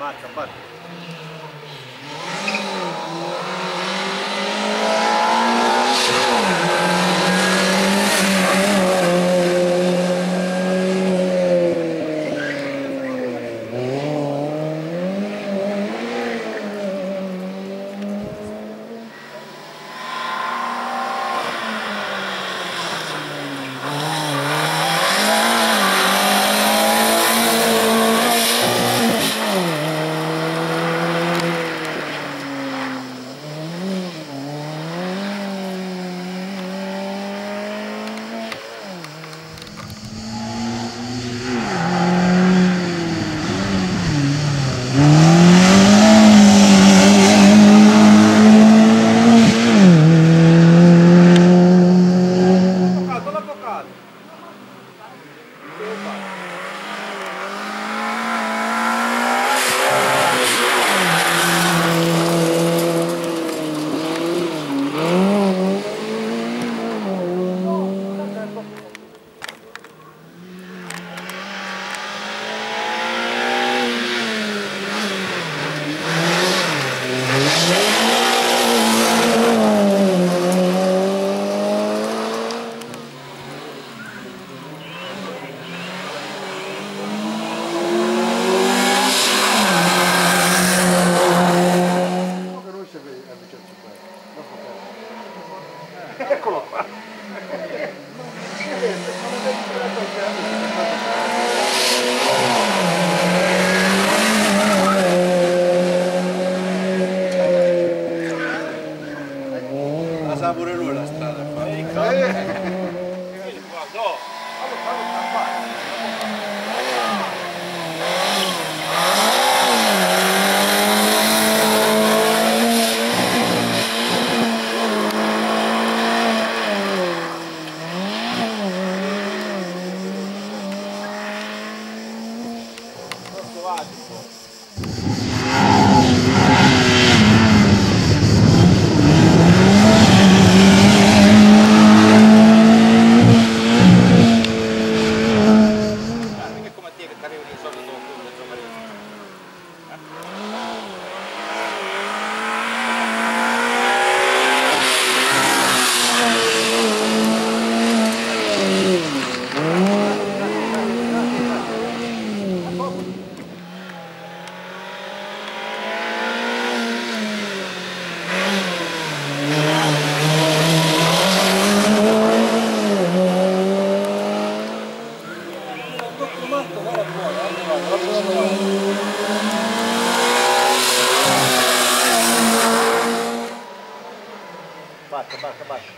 Basta, basta. Eccolo qua. La sa pure lui la strada qua. Basta, basta, basta.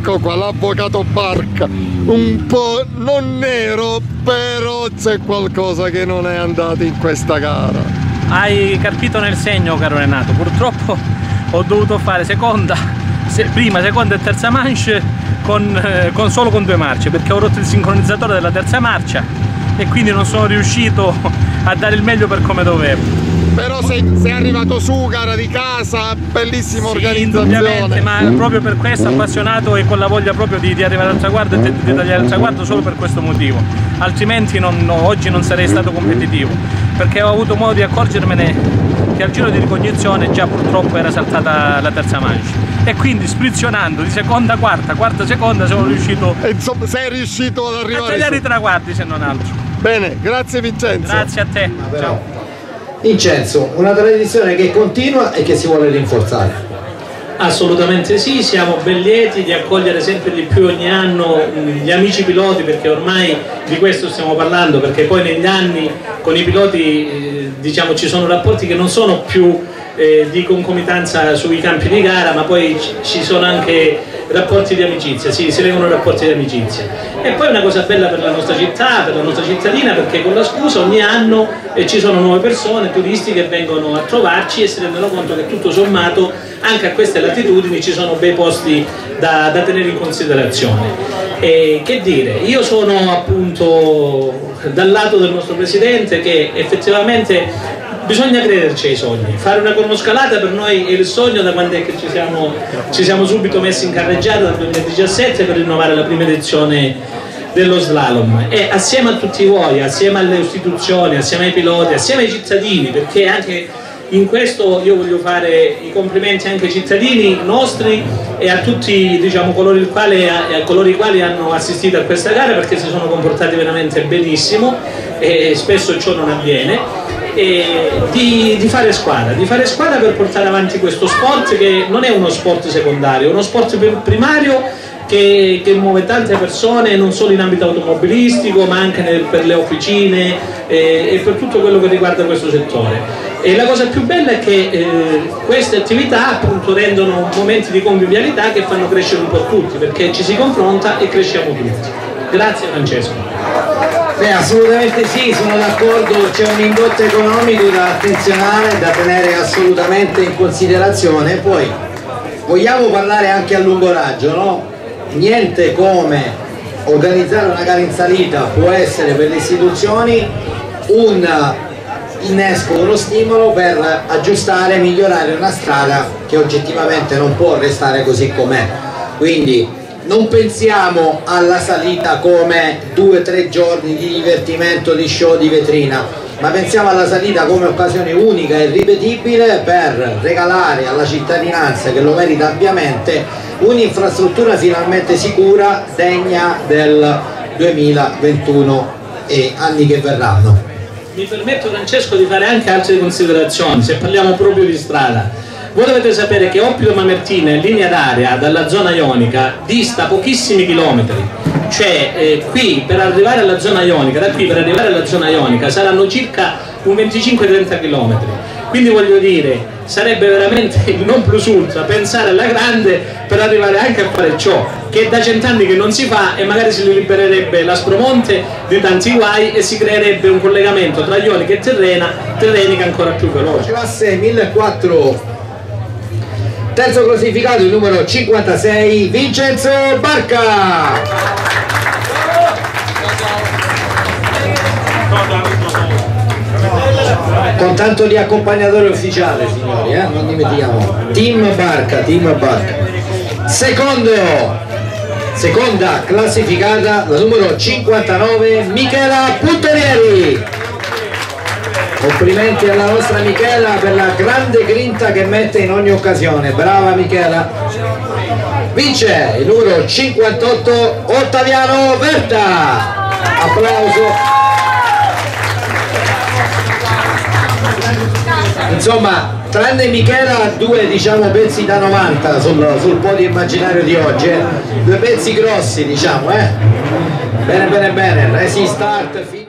Ecco qua l'avvocato Barca, un po' non nero, però c'è qualcosa che non è andato in questa gara. Hai carpito nel segno, caro Renato. Purtroppo ho dovuto fare prima, seconda e terza manche solo con 2 marce, perché ho rotto il sincronizzatore della terza marcia e quindi non sono riuscito a dare il meglio per come dovevo. Però sei arrivato su, gara di casa, bellissima organizzazione. Ma proprio per questo, appassionato e con la voglia proprio di arrivare al traguardo e di tagliare il traguardo, solo per questo motivo. Altrimenti oggi non sarei stato competitivo, perché ho avuto modo di accorgermene che al giro di ricognizione già purtroppo era saltata la terza manche. E quindi sprizionando di seconda, quarta, seconda sono riuscito. E insomma, sei riuscito ad arrivare a tagliare i traguardi, se non altro. Bene, grazie Vincenzo. Grazie a te. Ciao. Vincenzo, una tradizione che continua e che si vuole rinforzare. Assolutamente sì, siamo ben lieti di accogliere sempre di più ogni anno gli amici piloti, perché ormai di questo stiamo parlando, perché poi negli anni con i piloti diciamo ci sono rapporti che non sono più di concomitanza sui campi di gara, ma poi ci sono anche rapporti di amicizia, sì, si legano rapporti di amicizia. E poi una cosa bella per la nostra città, per la nostra cittadina, perché con la scusa ogni anno ci sono nuove persone, turisti che vengono a trovarci e si rendono conto che tutto sommato anche a queste latitudini ci sono bei posti da tenere in considerazione. E che dire, io sono appunto dal lato del nostro presidente, che effettivamente bisogna crederci ai sogni. Fare una cronoscalata per noi è il sogno da quando è che ci siamo subito messi in carreggiata, dal 2017, per rinnovare la prima edizione dello slalom, e assieme a tutti voi, assieme alle istituzioni, assieme ai piloti, assieme ai cittadini, perché anche in questo io voglio fare i complimenti anche ai cittadini nostri e a tutti, diciamo, coloro i quali hanno assistito a questa gara, perché si sono comportati veramente benissimo e spesso ciò non avviene. E di fare squadra per portare avanti questo sport, che non è uno sport secondario, è uno sport primario che muove tante persone, non solo in ambito automobilistico ma anche per le officine e per tutto quello che riguarda questo settore. E la cosa più bella è che queste attività appunto rendono momenti di convivialità che fanno crescere un po' tutti, perché ci si confronta e cresciamo tutti. Grazie Francesco. Beh, assolutamente sì, sono d'accordo, c'è un indotto economico da attenzionare, da tenere assolutamente in considerazione. Poi vogliamo parlare anche a lungo raggio, no? Niente come organizzare una gara in salita può essere per le istituzioni un innesco, uno stimolo per aggiustare e migliorare una strada che oggettivamente non può restare così com'è. Quindi non pensiamo alla salita come 2 o 3 giorni di divertimento, di show, di vetrina, ma pensiamo alla salita come occasione unica e irripetibile per regalare alla cittadinanza, che lo merita ampiamente, un'infrastruttura finalmente sicura, degna del 2021 e anni che verranno. Mi permetto Francesco di fare anche altre considerazioni, se parliamo proprio di strada. Voi dovete sapere che Oppido Mamertina in linea d'aria dalla zona ionica dista pochissimi chilometri, cioè qui per arrivare alla zona ionica, da qui per arrivare alla zona ionica saranno circa un 25-30 km. Quindi voglio dire, sarebbe veramente il non plus ultra pensare alla grande per arrivare anche a fare ciò, che da 100 anni che non si fa, e magari si libererebbe l'Aspromonte di tanti guai e si creerebbe un collegamento tra Ionica e Tirrenica ancora più veloce. Classe 1400. Terzo classificato, il numero 56, Vincenzo Barca. Con tanto di accompagnatore ufficiale, signori, non dimentichiamo. Team Barca. Seconda classificata, la numero 59, Michela Puntorieri. Complimenti alla nostra Michela per la grande grinta che mette in ogni occasione, brava Michela. Vince il numero 58, Ottaviano Verta. Applauso. Insomma, tranne Michela, 2 diciamo pezzi da 90 sul podio immaginario di oggi, 2 pezzi grossi, diciamo, bene, Racing Start.